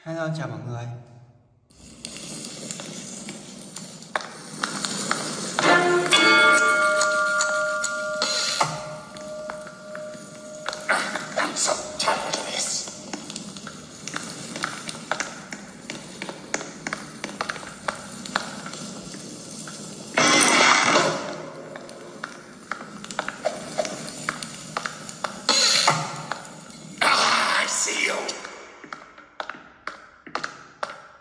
Hello, chào mọi người. I'm so tired of this. I see you.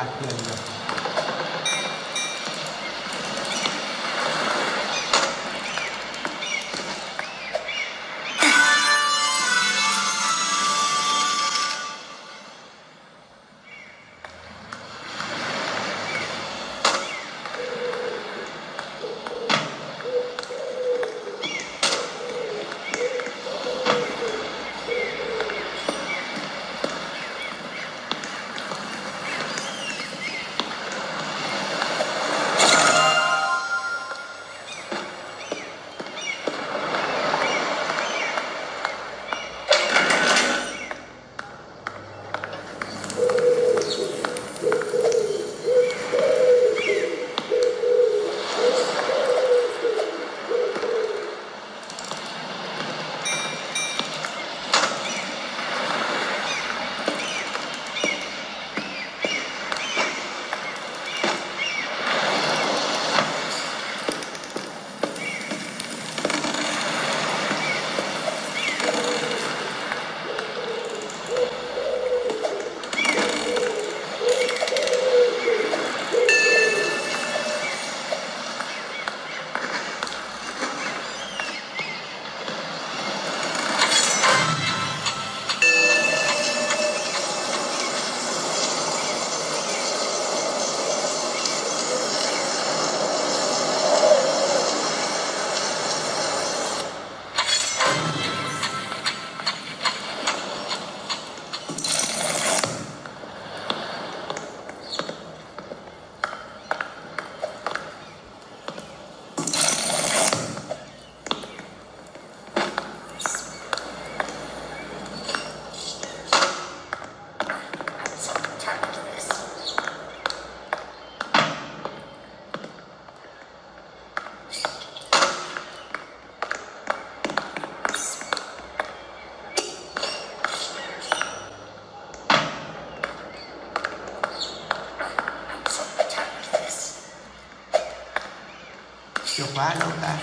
ากเกินเลยchìa khóa đâu ta?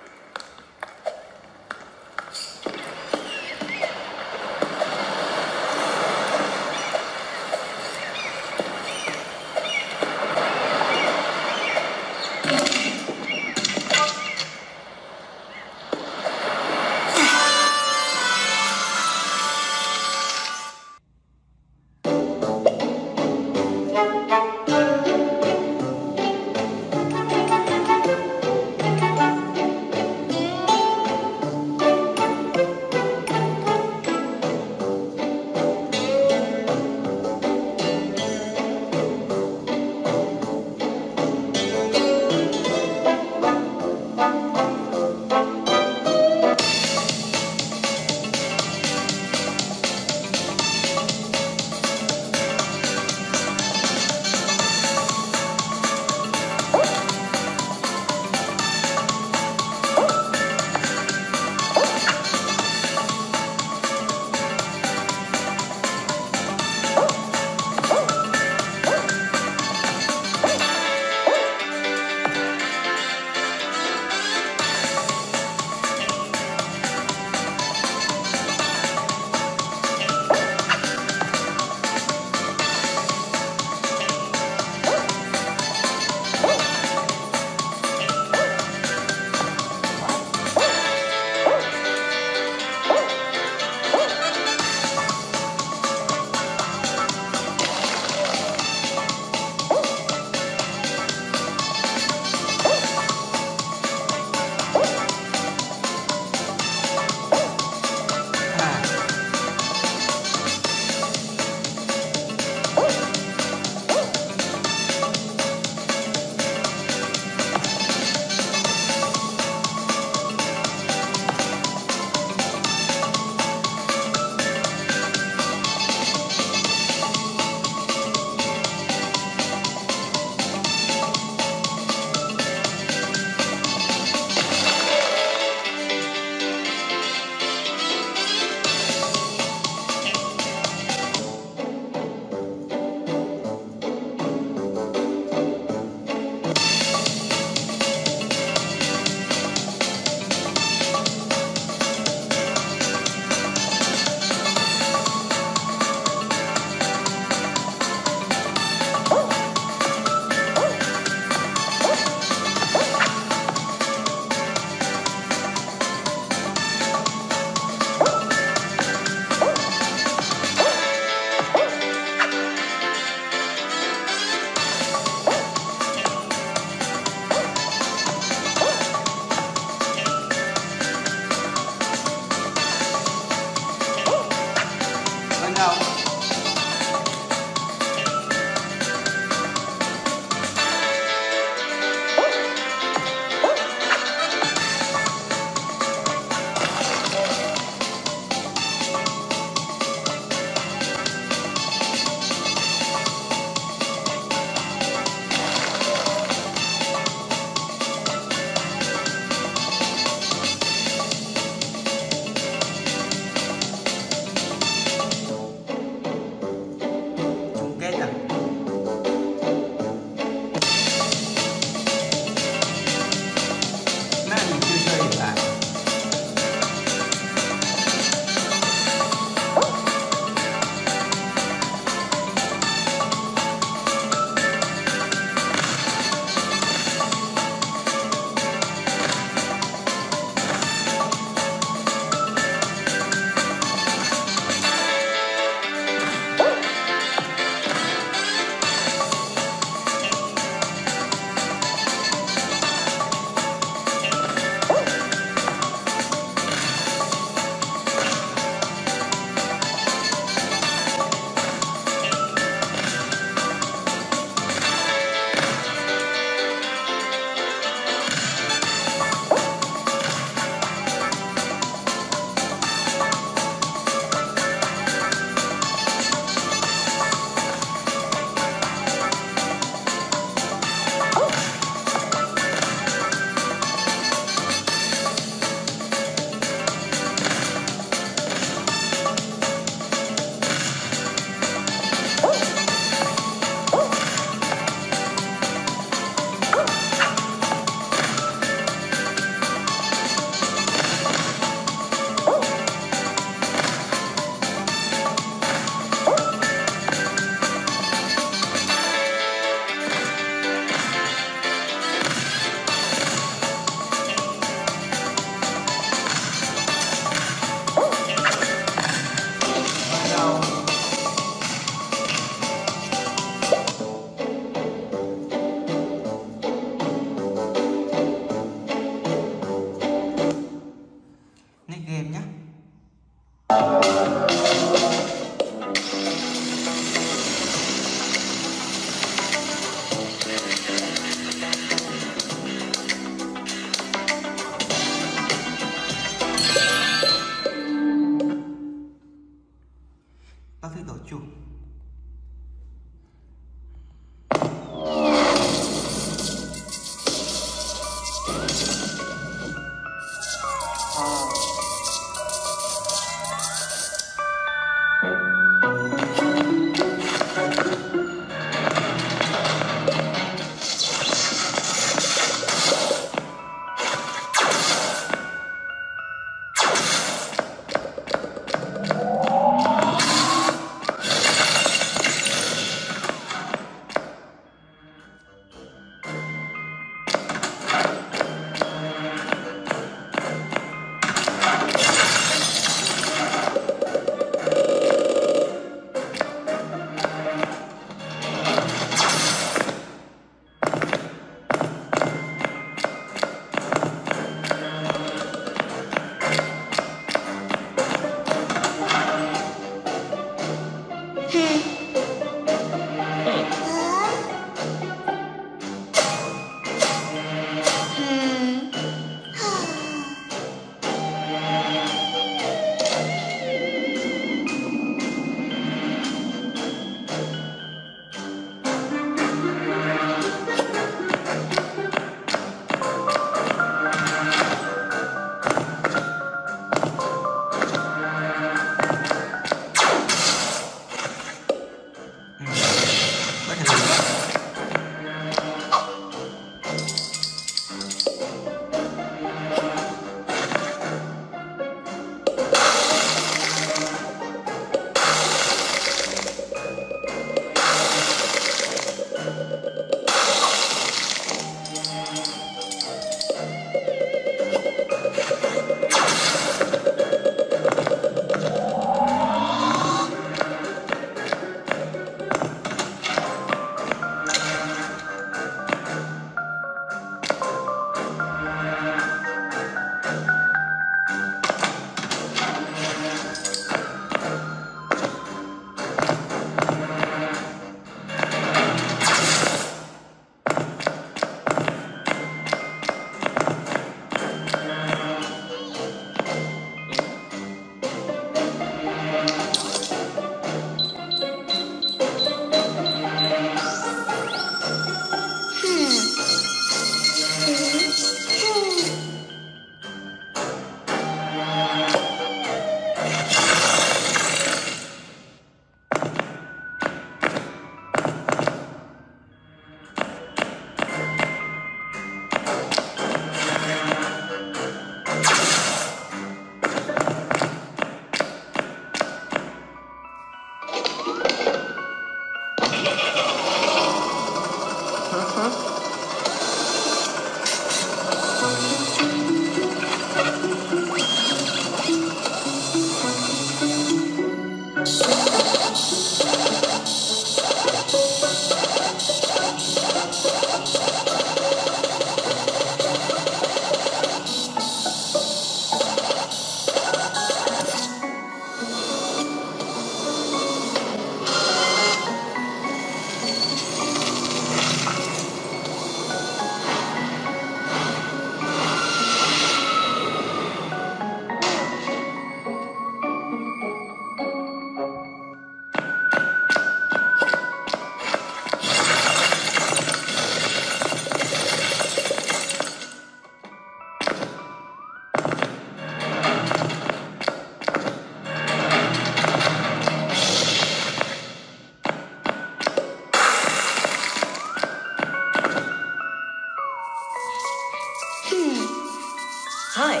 Hi.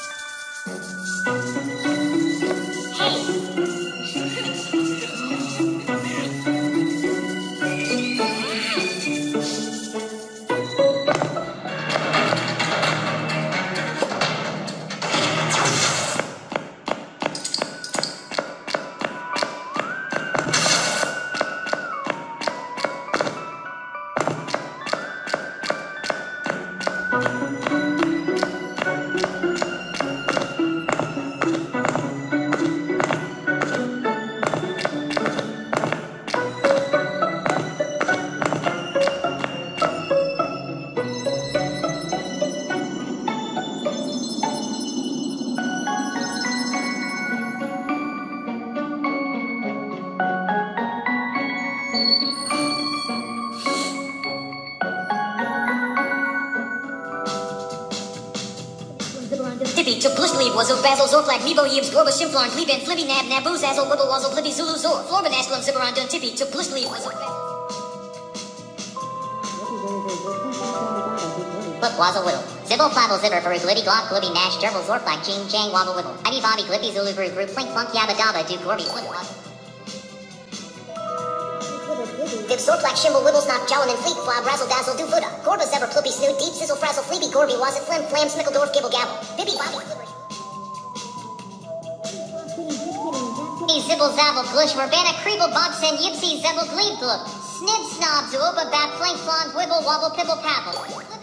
Tippy to Plushleave was of Basil Zorplag, Nebo Yibs, Gorba Shimflarn, Gleben, Flibby Nab, Nabu, Zazzle, Wibble, Wazzle, Blibby, Zulu, Zor, Florban, Ashland, Zibberandun, Tippy to Plushleave was of Flip, Wazzle, Whittle. Zibble, Flavel, Zibber, Farouk, Libby, Glock, Glibby, Nash, Gerbil, Zorplag, Jing, Jang, Wobble, Wibble. Ivy, Bobby, Glippy, Zulu, Group, Group, Plink, Plunk, Yabba, Dabba, Duke, Gorby, Flip, Wazzle. Dib, Zorplag, Shimble, Wibble, Snot, Jolin, and Fleet, Flob, Razzle, Dazzle, Do, Fuda. Gorba, Zebra, Pluppy, Snoot, Deep, Sizzle, Frazzle, Fleeby, Gorby, Wazzle, Flim, Flam, Smickledorf, Gibble, Gabble. Bibby, Bobby, Flipper. Zibble, Zabble, Glush, Urbana, Creeble, Bobson, Yipsy, Zebble, Glebe, Gloop. Snib, Snob, Zooba, Bap, Flank, Flon, Wibble, Wobble, Pibble, Pabble.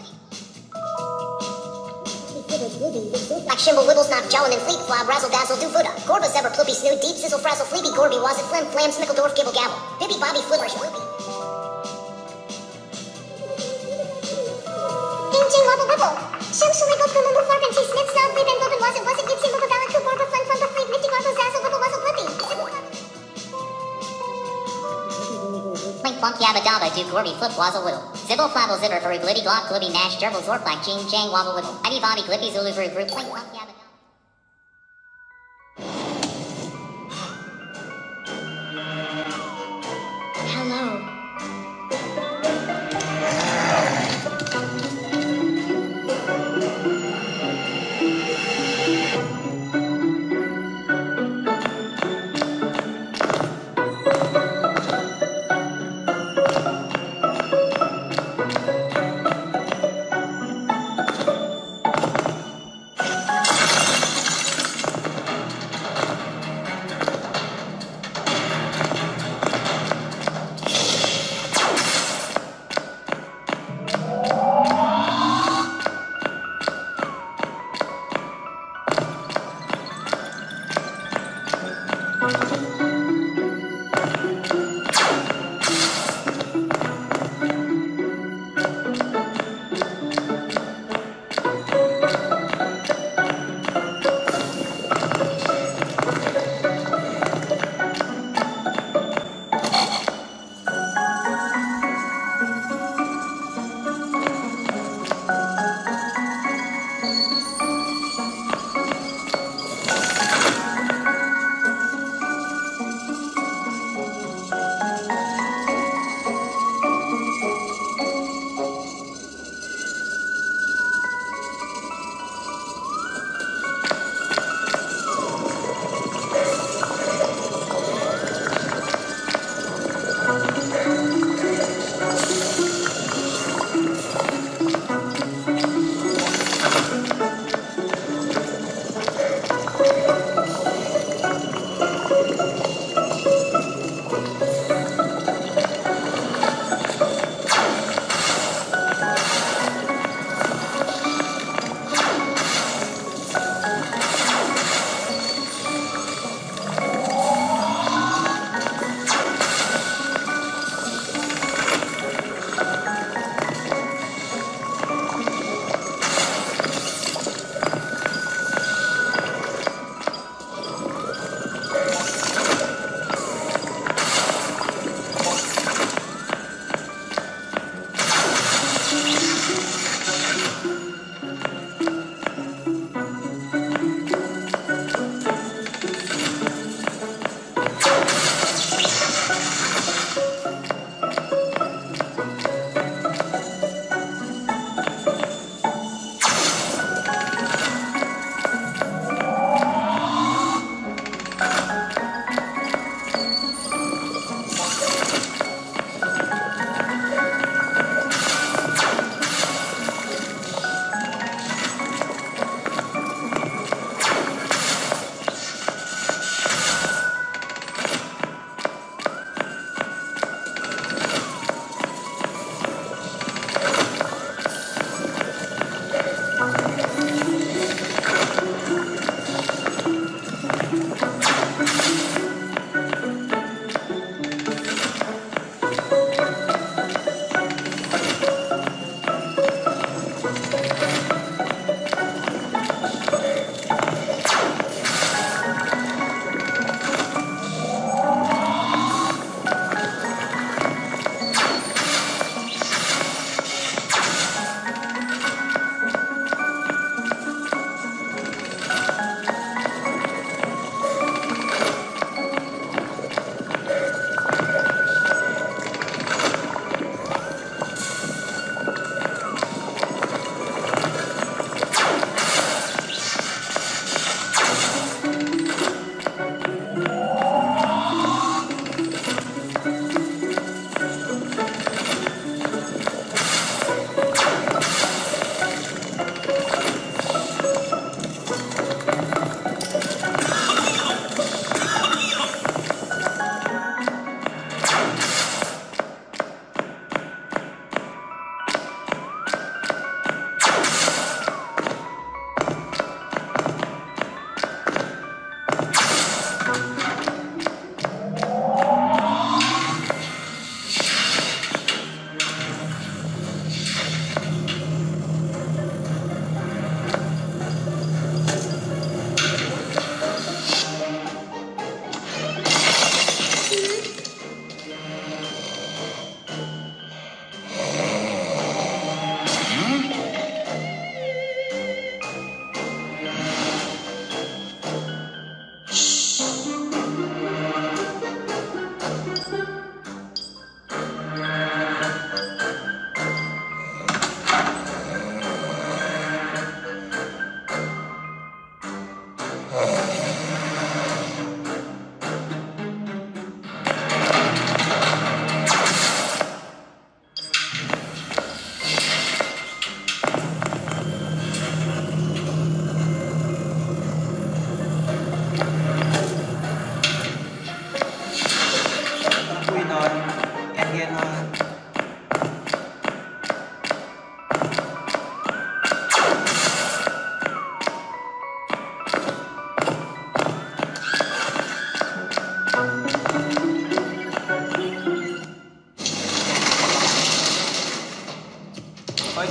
Like Shimble, Wibble, Snot, Jolin, and Fleet, Flob, Razzle, Dazzle, Do, Fuda. Gorba, Zebra, Pluppy, Snoot, Deep, Sizzle, Frazzle, Fleeby, Gorby, Wazzle, Flim, Flam, Smickledorf, Gibble, Gabble. Bibby, Bobby, Flipper, Shlippy. Ding, Jing, Wobble, Wibble. Shum, Shaligo, Plum, Wibble, Florgan, T, Snip, Snob, Glebe, and Globin, Wazzle, Wazzle, Yipsy, Wibble, Ballad, Coop, Gorba, Flim, Flum, Fleet, Nifty, Gorba, Zazzle, Wibble, Wazzle, Flippy. Plink, Plunk, Yabba, Dabba, Duke, Gorby, Flip, Wazzle, Whittle. Zibble, Flavel, Zibber, Farouk, Glibby, Glock, Glibby, Nash, Gerbil, Zorplag, Jing, Jang, Wobble, Wibble. Ivy, Bobby, Glippy, Zulu, Group, Group, Plink, Plunk, Yabba, Dabba. Hello.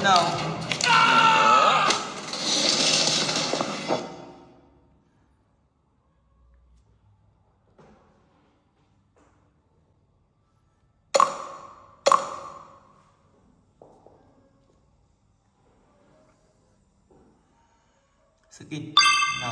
No. Skin. No.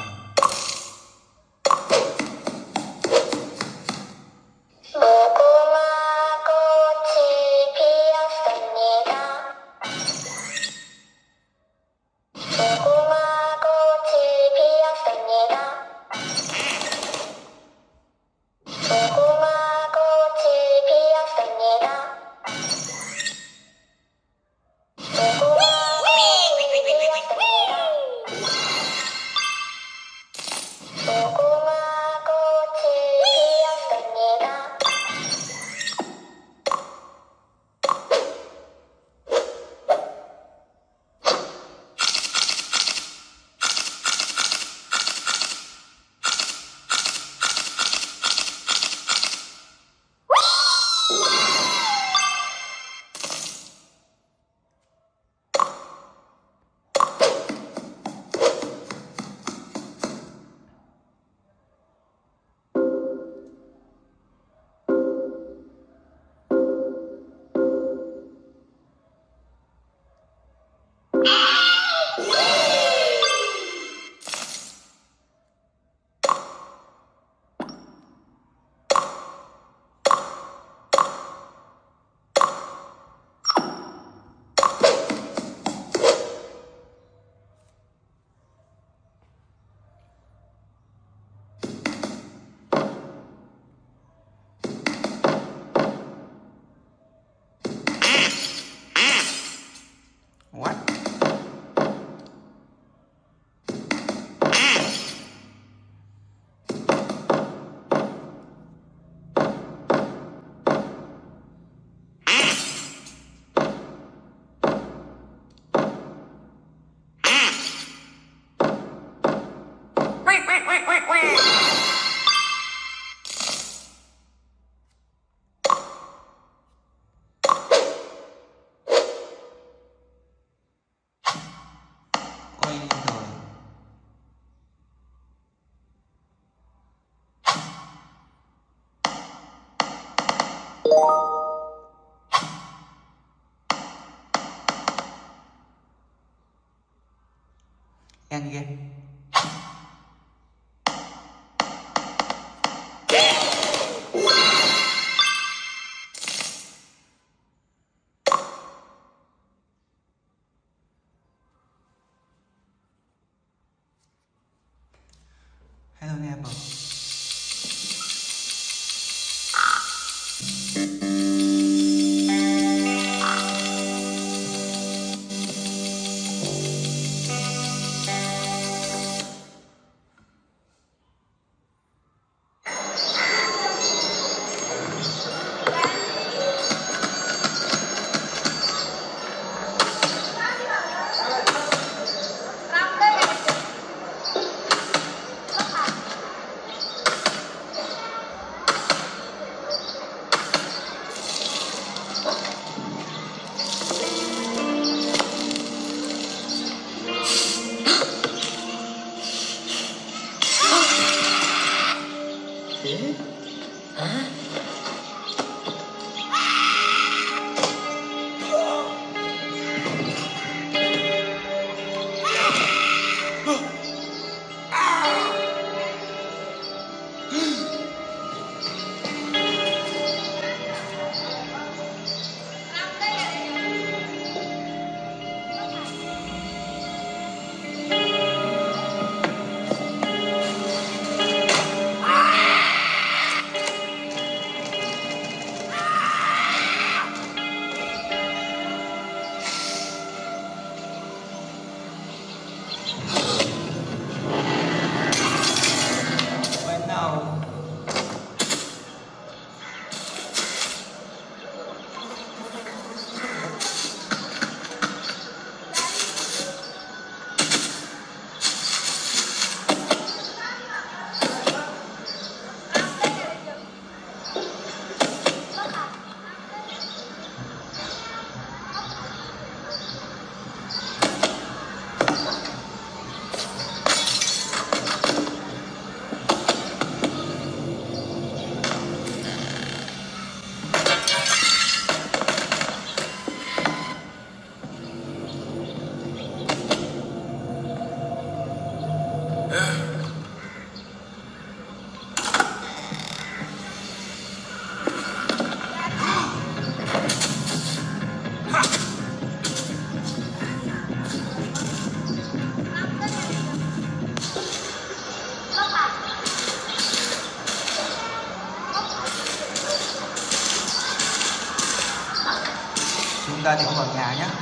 What? Oh ini tuh. End game. Hello neighbor. Chúng ta thì không vào nhà nhé.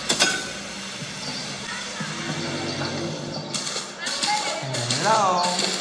Hello.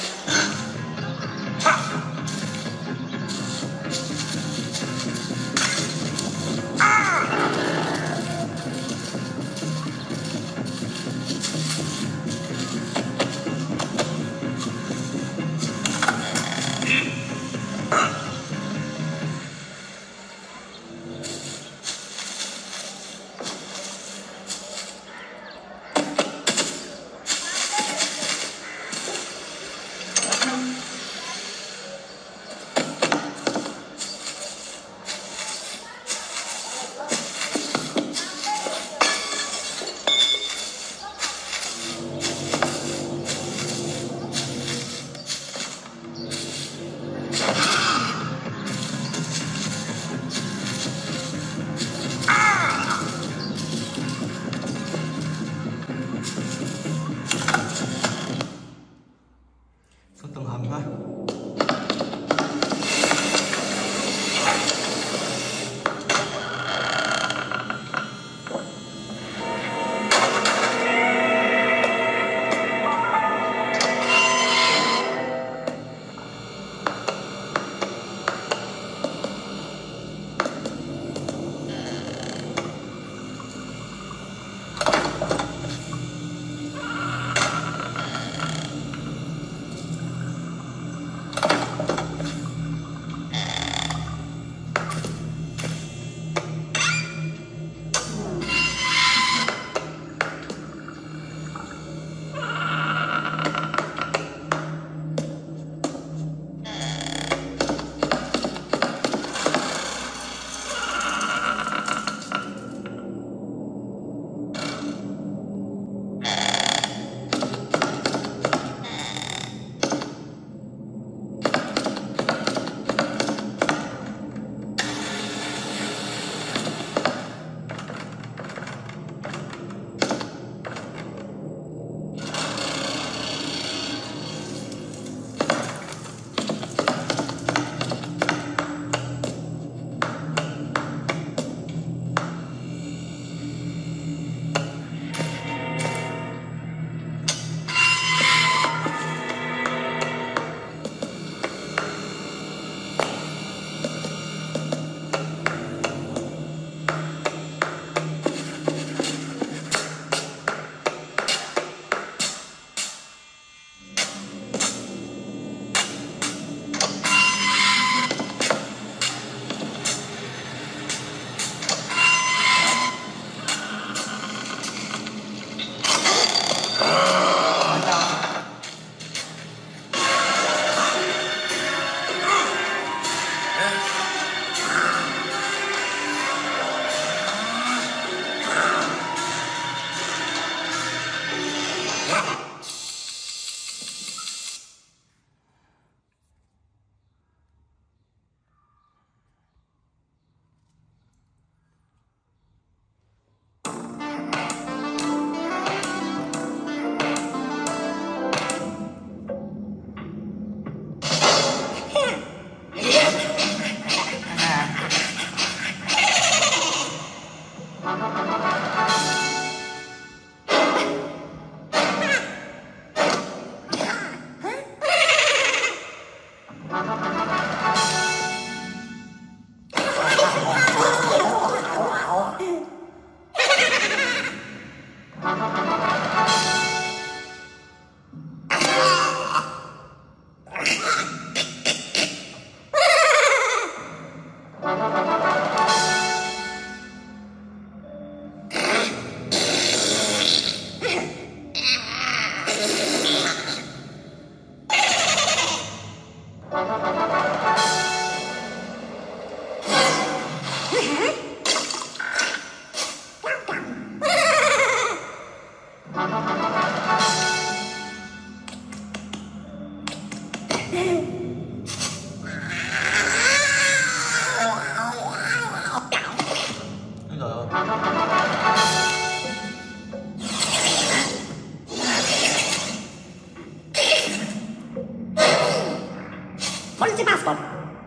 What is your passport?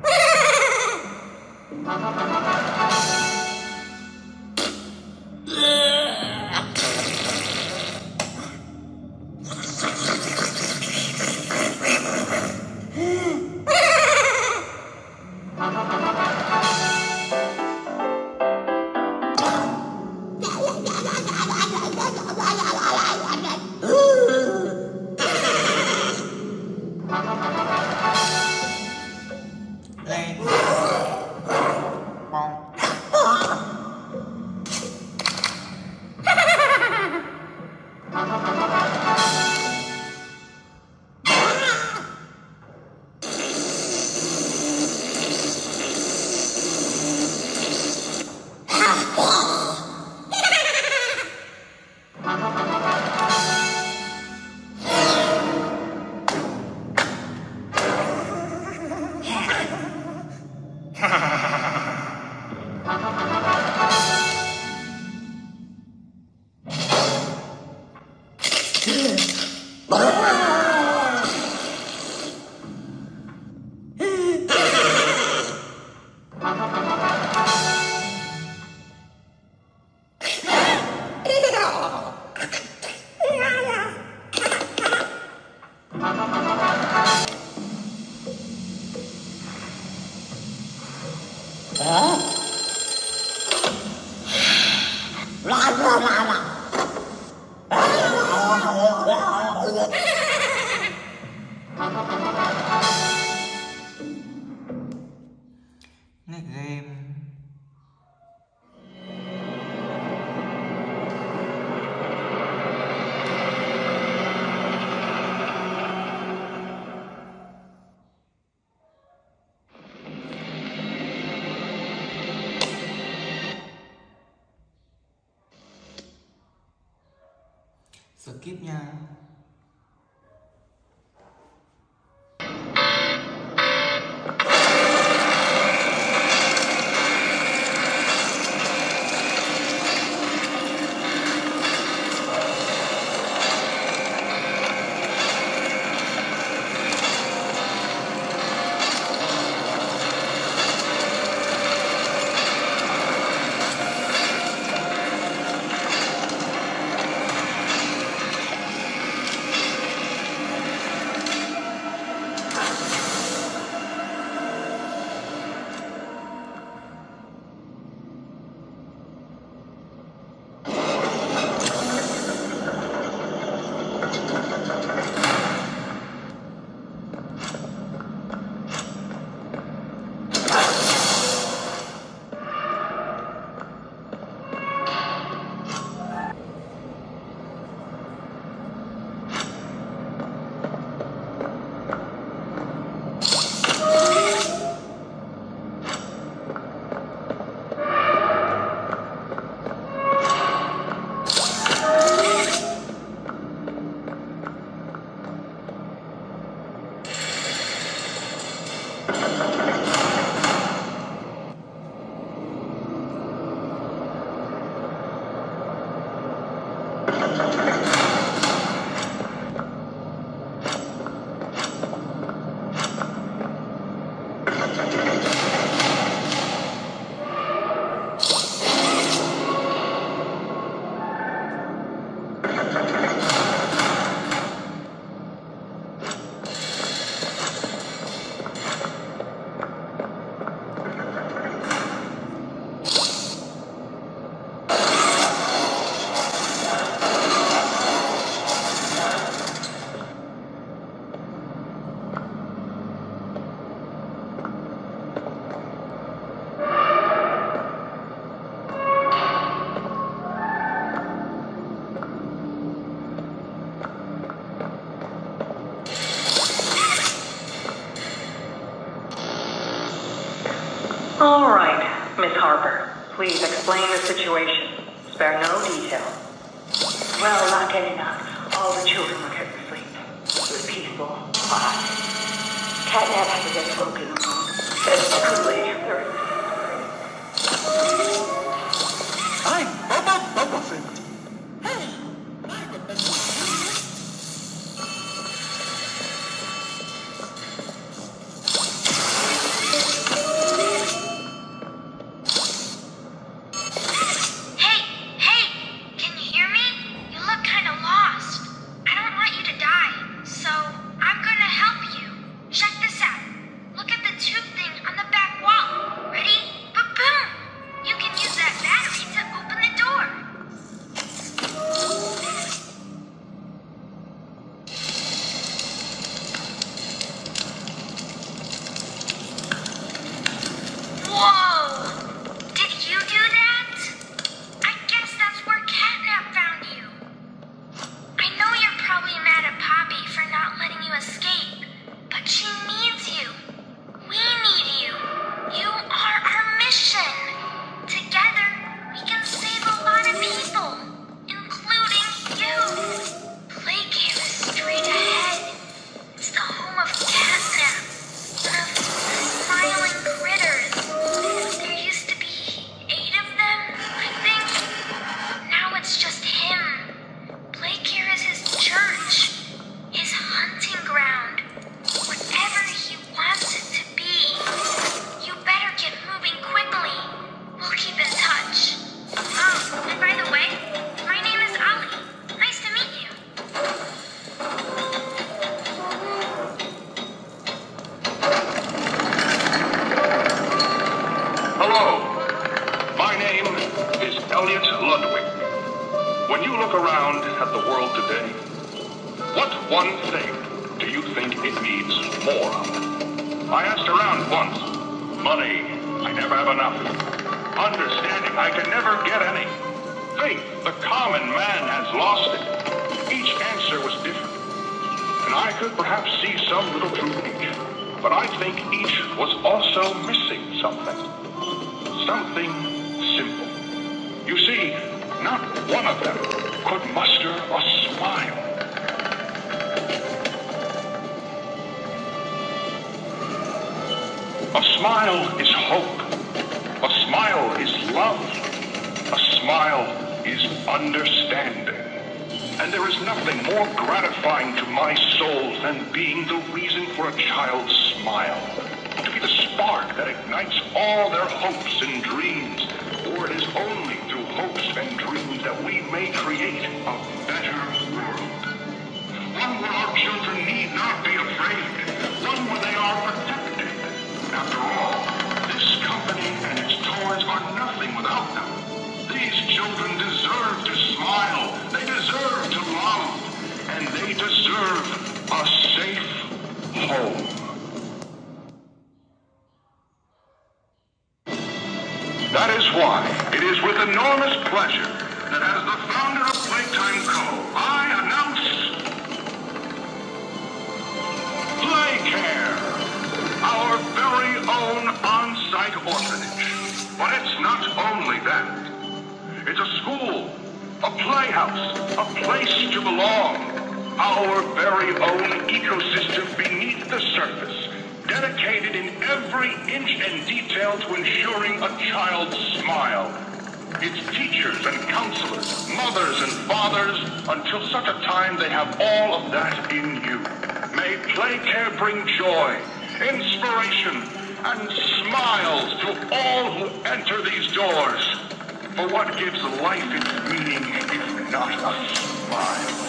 Lên bong. Này game. Skip nha. All right, Miss Harper, please explain the situation. Spare no detail. Well, not getting up. All the children were kept asleep. It was peaceful. Catnap had to get spoken. Said truly, there is. I'm Bubba Bubblefin. Hey, can you hear me? You look kind of lost. I don't want you to die, so I'm gonna help you. Check this out. Look at the tube thing on the back wall. Ready? Ba-boom! You can use that battery to open the door. Whoa! Did you do that? I guess that's where Catnap found you. I know you're probably mad at Poppy for not letting you escape, but she needs you. We need you. You are our mission. Together, we can save a lot of people, including you. Playcare is straight ahead. It's the home of Catnap, one of the smiling critters. There used to be 8 of them, I think. Now it's just him. Playcare is his church, his hunting ground, whatever he wants it to be. You better get moving quickly. We'll keep in touch. Oh, and by the way, my name is Ali. Nice to meet you. Hello. My name is Elliot Ludwig. When you look around at the world today, what one thing do you think it needs more of? I asked around once. Money. I never have enough. Understanding. I can never get any. Faith. The common man has lost it. Each answer was different. And I could perhaps see some little truth in each. But I think each was also missing something. Something simple. You see, not one of them could muster a smile. A smile is hope. A smile is love. A smile is understanding. And there is nothing more gratifying to my soul than being the reason for a child's smile. To be the spark that ignites all their hopes and dreams. For it is only through hopes and dreams that we may create a better world. One where our children need not be afraid. One where they are protected. After all, this company and its toys are nothing without them. These children deserve to smile. They deserve to love. And they deserve a safe home. That is why it is with enormous pleasure that as the founder of Playtime Co., I announce Playcare, our very own on-site orphanage. But it's not only that. It's a school, a playhouse, a place to belong. Our very own ecosystem beneath the surface, dedicated in every inch and detail to ensuring a child's smile. Its teachers and counselors, mothers and fathers, until such a time they have all of that in you. May Playcare bring joy, inspiration, and smiles to all who enter these doors. For what gives life its meaning if not a smile?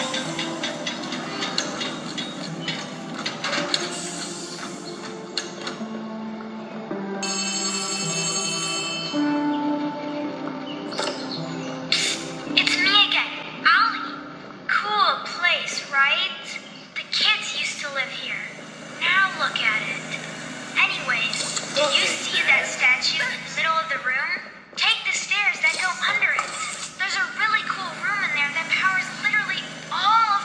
It's me again, Ollie. Cool place, right? The kids used to live here. Now look at it. Anyways, do you see that statue in the middle of the room? Take the stairs that go under it. There's a really cool room in there that powers literally all of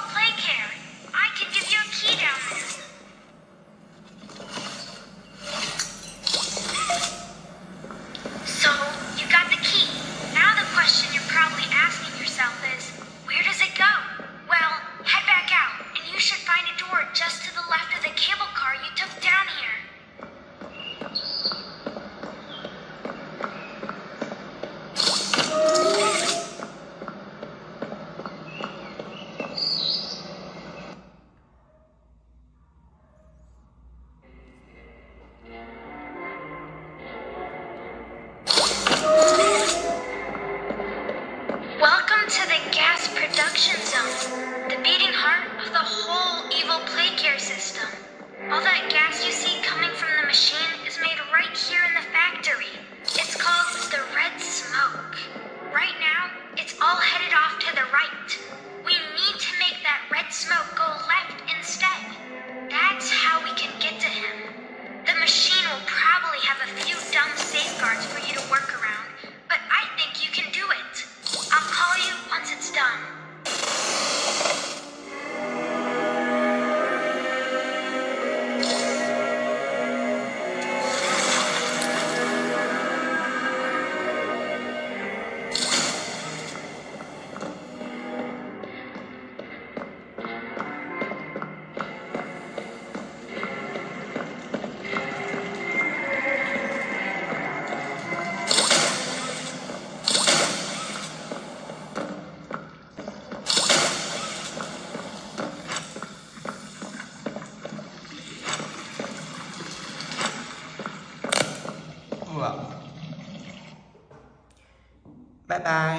production zone, the beating heart of the whole evil plague care system. All that gas you see coming from the machine is made right here in the factory. It's called the red smoke. Right now, it's all headed off to the right. We need to make that red smoke go left instead. That's how we can get to him. The machine will probably have a few dumb safeguards for you to work around, but I think you can do it. I'll call you once it's done. Vâng. Bye bye.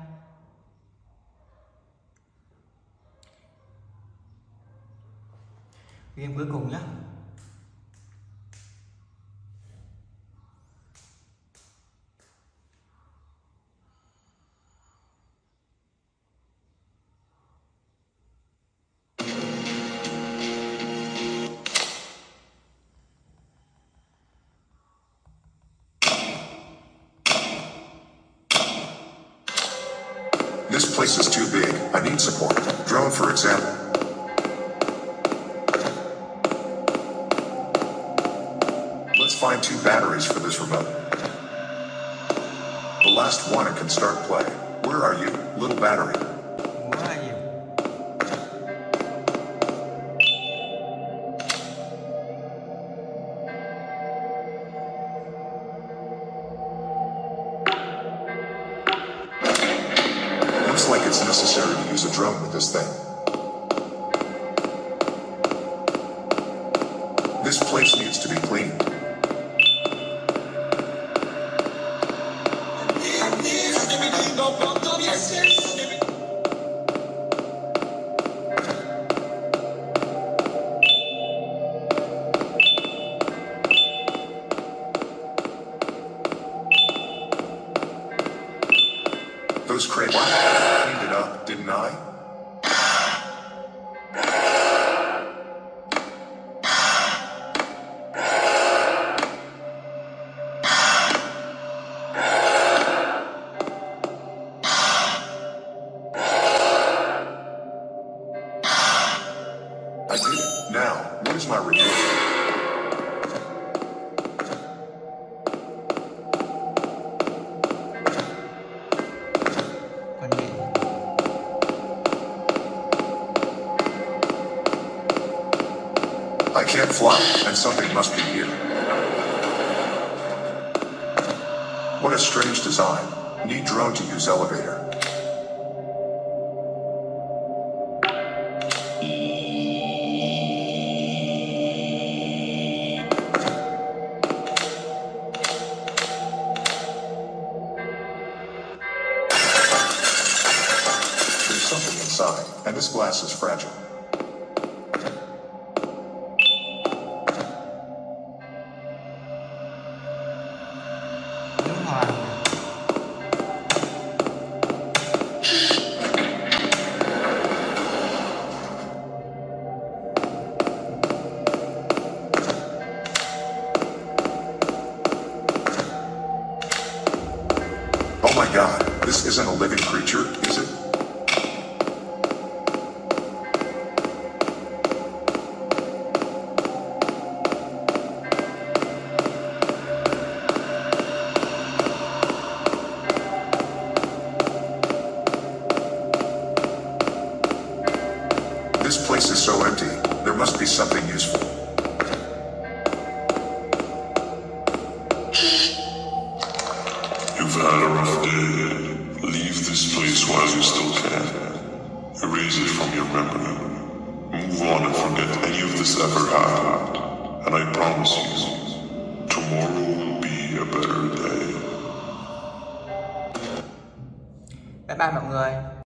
Game cuối cùng nhé. This place is too big. I need support. Drone, for example. Let's find 2 batteries for this remote. The last one can start play. Where are you, little battery? Where are you? Looks like it's necessary to use a drone with this thing. This place needs to be cleaned. Those crates cleaned it up, didn't I? I did it. Now, where's my reward? Còn gì? I can't fly, and something must be here. What a strange design. Need drone to use elevator. There's something inside, and this glass is fragile. Đúng rồi. Oh my god, this isn't a living creature, is it? This place is so empty. There must be something useful. You've had a rough day. Leave this place while you still can. Erase it from your memory. Move on and forget any of this ever happened. And I promise you, tomorrow will be a better day. Bye bye mọi người.